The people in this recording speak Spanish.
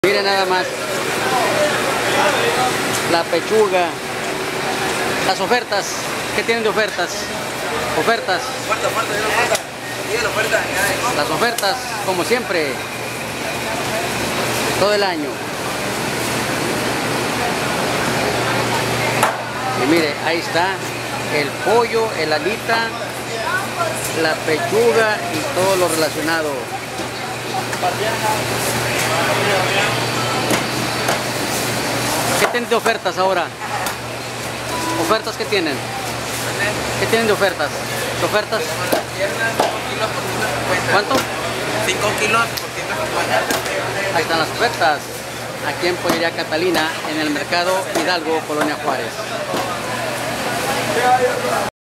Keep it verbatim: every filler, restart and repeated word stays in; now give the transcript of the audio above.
Miren nada más la pechuga, las ofertas. ¿Qué tienen de ofertas? Ofertas. Oferta, oferta, diga la oferta. Diga la oferta. Las ofertas, como siempre, todo el año. Y mire, ahí está el pollo, el alita, la pechuga y todo lo relacionado. ¿Qué tienen de ofertas ahora? ¿Ofertas qué tienen? ¿Qué tienen de ofertas? ¿De ofertas? ¿Cuánto? cinco kilos por ciento cincuenta. Ahí están las ofertas. Aquí en Pollería Catalina, en el mercado Hidalgo, Colonia Juárez.